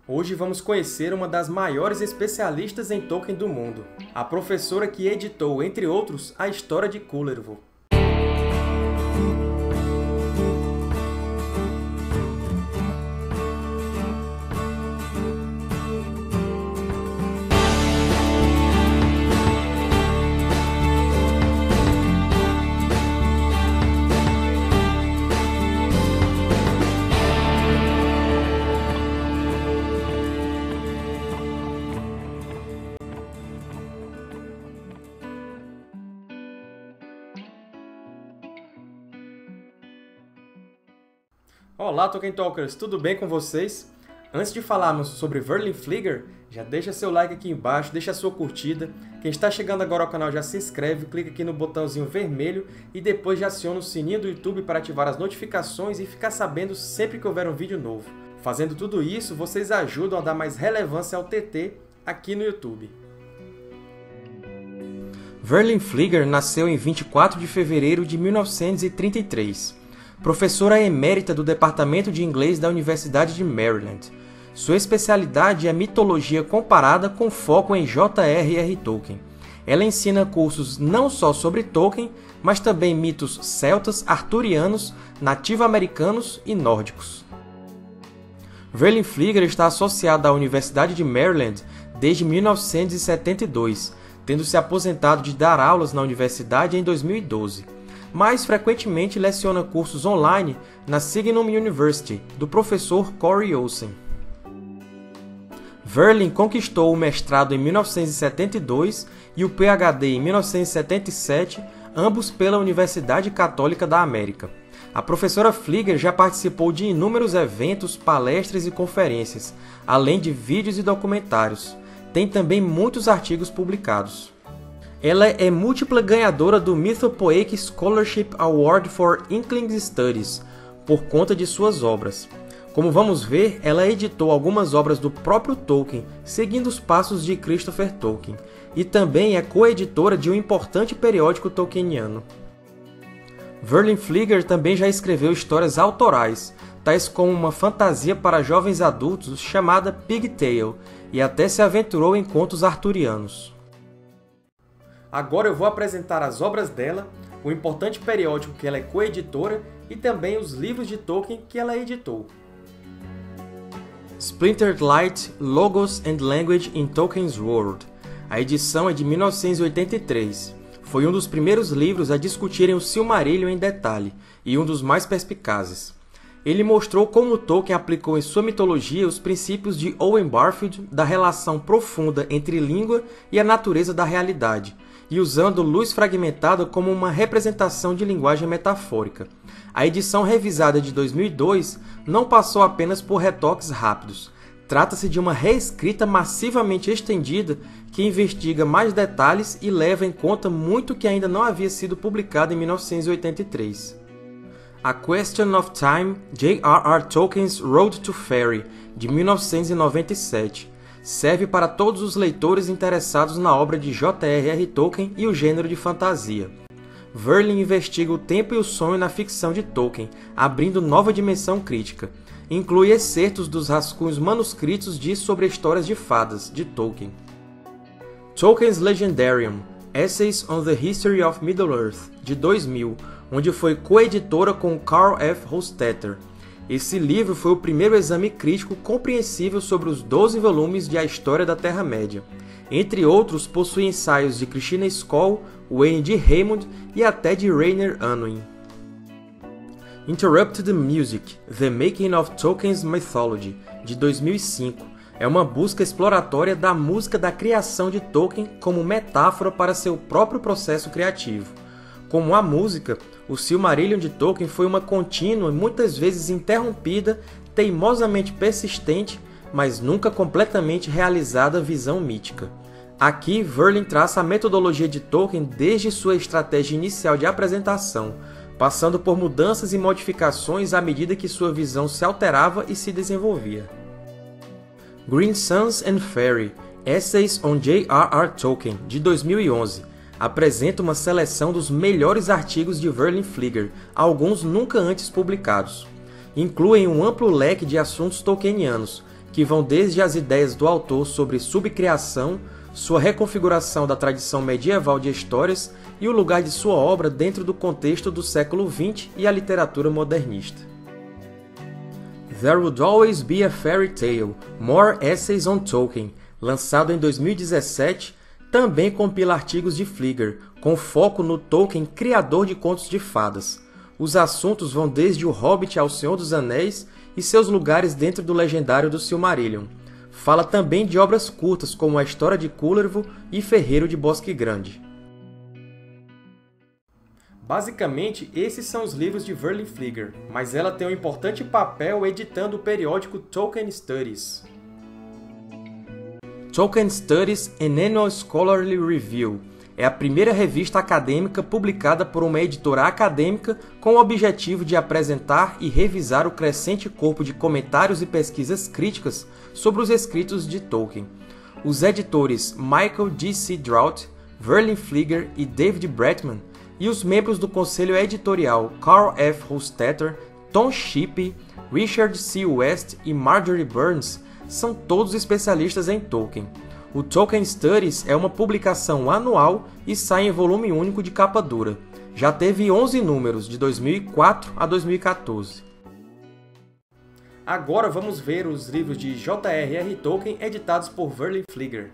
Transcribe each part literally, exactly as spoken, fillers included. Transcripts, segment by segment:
Hoje vamos conhecer uma das maiores especialistas em Tolkien do mundo, a professora que editou, entre outros, a História de Kullervo. Olá, Tolkien Talkers! Tudo bem com vocês? Antes de falarmos sobre Verlin Flieger, já deixa seu like aqui embaixo, deixa a sua curtida. Quem está chegando agora ao canal já se inscreve, clica aqui no botãozinho vermelho e depois já aciona o sininho do YouTube para ativar as notificações e ficar sabendo sempre que houver um vídeo novo. Fazendo tudo isso, vocês ajudam a dar mais relevância ao T T aqui no YouTube. Verlin Flieger nasceu em vinte e quatro de fevereiro de mil novecentos e trinta e três. Professora emérita do Departamento de Inglês da Universidade de Maryland. Sua especialidade é mitologia comparada com foco em J R R Tolkien. Ela ensina cursos não só sobre Tolkien, mas também mitos celtas, arturianos, nativo-americanos e nórdicos. Verlin Flieger está associada à Universidade de Maryland desde mil novecentos e setenta e dois, tendo se aposentado de dar aulas na universidade em dois mil e doze. Mais frequentemente leciona cursos online na Signum University, do professor Corey Olsen. Verlin conquistou o mestrado em mil novecentos e setenta e dois e o P H D em mil novecentos e setenta e sete, ambos pela Universidade Católica da América. A professora Flieger já participou de inúmeros eventos, palestras e conferências, além de vídeos e documentários. Tem também muitos artigos publicados. Ela é múltipla ganhadora do Mythopoeic Scholarship Award for Inklings Studies, por conta de suas obras. Como vamos ver, ela editou algumas obras do próprio Tolkien, seguindo os passos de Christopher Tolkien, e também é coeditora de um importante periódico tolkieniano. Verlin Flieger também já escreveu histórias autorais, tais como uma fantasia para jovens adultos chamada Pigtail, e até se aventurou em contos arturianos. Agora eu vou apresentar as obras dela, o importante periódico que ela é coeditora e também os livros de Tolkien que ela editou. Splintered Light, Logos and Language in Tolkien's World. A edição é de mil novecentos e oitenta e três. Foi um dos primeiros livros a discutirem o Silmarillion em detalhe, e um dos mais perspicazes. Ele mostrou como Tolkien aplicou em sua mitologia os princípios de Owen Barfield da relação profunda entre língua e a natureza da realidade, e usando luz fragmentada como uma representação de linguagem metafórica. A edição revisada de dois mil e dois não passou apenas por retoques rápidos. Trata-se de uma reescrita massivamente estendida que investiga mais detalhes e leva em conta muito que ainda não havia sido publicado em mil novecentos e oitenta e três. A Question of Time, J R R Tolkien's Road to Faerie, de mil novecentos e noventa e sete. Serve para todos os leitores interessados na obra de J R R Tolkien e o gênero de fantasia. Verlin investiga o tempo e o sonho na ficção de Tolkien, abrindo nova dimensão crítica. Inclui excertos dos rascunhos manuscritos de Sobre Histórias de Fadas, de Tolkien. Tolkien's Legendarium, Essays on the History of Middle-earth, de dois mil, onde foi coeditora com Carl F. Hostetter. Esse livro foi o primeiro exame crítico compreensível sobre os doze volumes de A História da Terra-média. Entre outros, possui ensaios de Christina Skoll, Wayne D. Raymond e até de Rainer Unwin. Interrupted Music, The Making of Tolkien's Mythology, de dois mil e cinco, é uma busca exploratória da música da criação de Tolkien como metáfora para seu próprio processo criativo. Como a música, o Silmarillion de Tolkien foi uma contínua e muitas vezes interrompida, teimosamente persistente, mas nunca completamente realizada visão mítica. Aqui, Verlin traça a metodologia de Tolkien desde sua estratégia inicial de apresentação, passando por mudanças e modificações à medida que sua visão se alterava e se desenvolvia. Green Suns and Faerie, Essays on J R R Tolkien, de dois mil e onze, apresenta uma seleção dos melhores artigos de Verlin Flieger, alguns nunca antes publicados. Incluem um amplo leque de assuntos tolkienianos, que vão desde as ideias do autor sobre subcriação, sua reconfiguração da tradição medieval de histórias e o lugar de sua obra dentro do contexto do século vinte e a literatura modernista. There Would Always Be a Fairy Tale – More Essays on Tolkien, lançado em dois mil e dezessete, também compila artigos de Flieger, com foco no Tolkien, criador de contos de fadas. Os assuntos vão desde O Hobbit ao Senhor dos Anéis e seus lugares dentro do legendário do Silmarillion. Fala também de obras curtas como A História de Cullervo e Ferreiro de Bosque Grande. Basicamente, esses são os livros de Verlyn Flieger, mas ela tem um importante papel editando o periódico Tolkien Studies. Tolkien Studies An Annual Scholarly Review é a primeira revista acadêmica publicada por uma editora acadêmica com o objetivo de apresentar e revisar o crescente corpo de comentários e pesquisas críticas sobre os escritos de Tolkien. Os editores Michael D C Drout, Verlyn Flieger e David Bretman, e os membros do conselho editorial Carl F. Hostetter, Tom Shippey, Richard C. West e Marjorie Burns são todos especialistas em Tolkien. O Tolkien Studies é uma publicação anual e sai em volume único de capa dura. Já teve onze números, de dois mil e quatro a dois mil e quatorze. Agora vamos ver os livros de J R R Tolkien editados por Verlyn Flieger.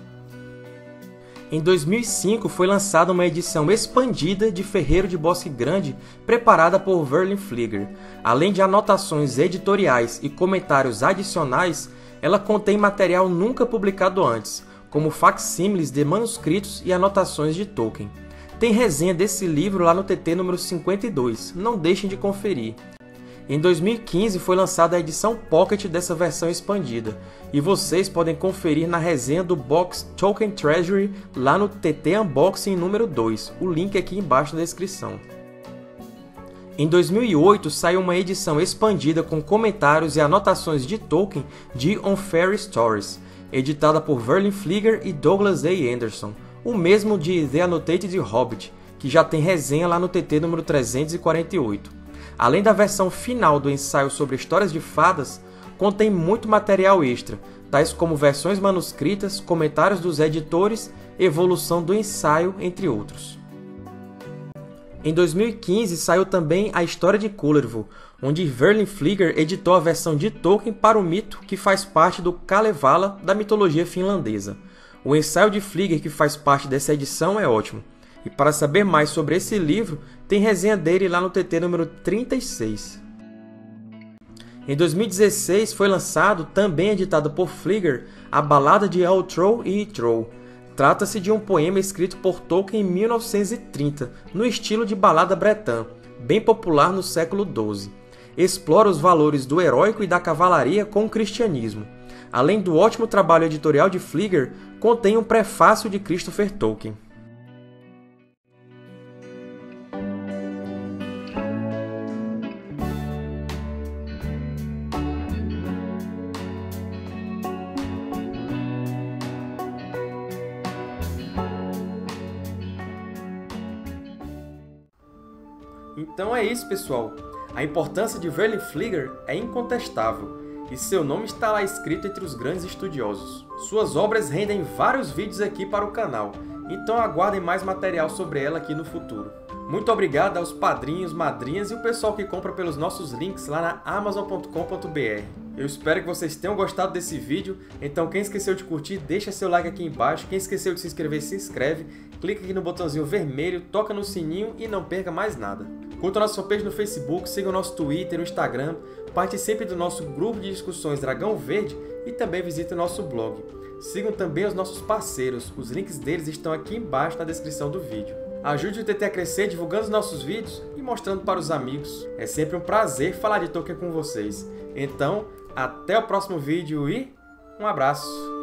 Em dois mil e cinco foi lançada uma edição expandida de Ferreiro de Bosque Grande, preparada por Verlyn Flieger. Além de anotações editoriais e comentários adicionais, ela contém material nunca publicado antes, como facsímiles de manuscritos e anotações de Tolkien. Tem resenha desse livro lá no T T número cinquenta e dois, não deixem de conferir. Em dois mil e quinze foi lançada a edição Pocket dessa versão expandida, e vocês podem conferir na resenha do box Tolkien Treasury lá no T T Unboxing número dois, o link aqui embaixo na descrição. Em dois mil e oito saiu uma edição expandida com comentários e anotações de Tolkien de On Fairy Stories, editada por Verlyn Flieger e Douglas A. Anderson, o mesmo de The Annotated Hobbit, que já tem resenha lá no T T número trezentos e quarenta e oito. Além da versão final do ensaio sobre histórias de fadas, contém muito material extra, tais como versões manuscritas, comentários dos editores, evolução do ensaio, entre outros. Em dois mil e quinze saiu também A História de Cullervo, onde Verlyn Flieger editou a versão de Tolkien para o mito que faz parte do Kalevala da mitologia finlandesa. O ensaio de Flieger que faz parte dessa edição é ótimo. E para saber mais sobre esse livro, tem resenha dele lá no T T número trinta e seis. Em dois mil e dezesseis foi lançado, também editado por Flieger, A Balada de Eothrow e Itroll. Trata-se de um poema escrito por Tolkien em mil novecentos e trinta, no estilo de balada bretã, bem popular no século doze. Explora os valores do heróico e da cavalaria com o cristianismo. Além do ótimo trabalho editorial de Flieger, contém um prefácio de Christopher Tolkien. Então é isso, pessoal! A importância de Verlyn Flieger é incontestável, e seu nome está lá escrito entre os grandes estudiosos. Suas obras rendem vários vídeos aqui para o canal, então aguardem mais material sobre ela aqui no futuro. Muito obrigado aos padrinhos, madrinhas e o pessoal que compra pelos nossos links lá na amazon ponto com ponto br. Eu espero que vocês tenham gostado desse vídeo, então quem esqueceu de curtir, deixa seu like aqui embaixo, quem esqueceu de se inscrever, se inscreve, clica aqui no botãozinho vermelho, toca no sininho e não perca mais nada. Curta a nossa fanpage no Facebook, siga o nosso Twitter e o Instagram, participe do nosso grupo de discussões Dragão Verde e também visite o nosso blog. Sigam também os nossos parceiros, os links deles estão aqui embaixo na descrição do vídeo. Ajude o T T a crescer divulgando os nossos vídeos e mostrando para os amigos. É sempre um prazer falar de Tolkien com vocês. Então, até o próximo vídeo e um abraço!